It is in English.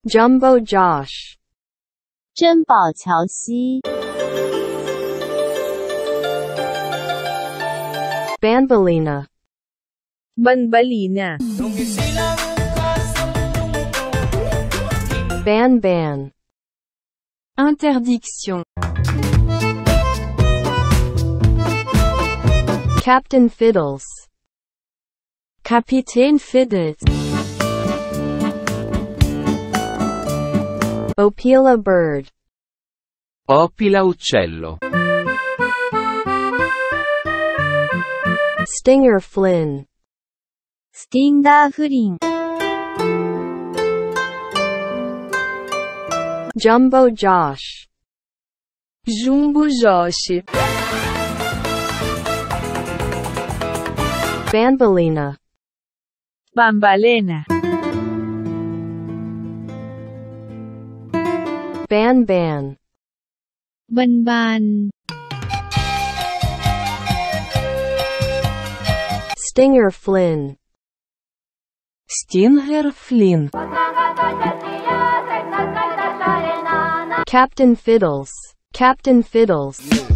Jumbo Josh, 珍宝乔西， Banbalina, Banbalina, BanBan, Interdiction. Captain Fiddles, Kapitän Fiddles. Opila Bird, Opila uccello. Stinger Flynn, スティンガーフリン、 Jumbo Josh, Jumbo Josh, Banbalina, Bambalena, BanBan, บันบัน Stinger Flynn, Stinger Flynn. Captain Fiddles, Captain Fiddles.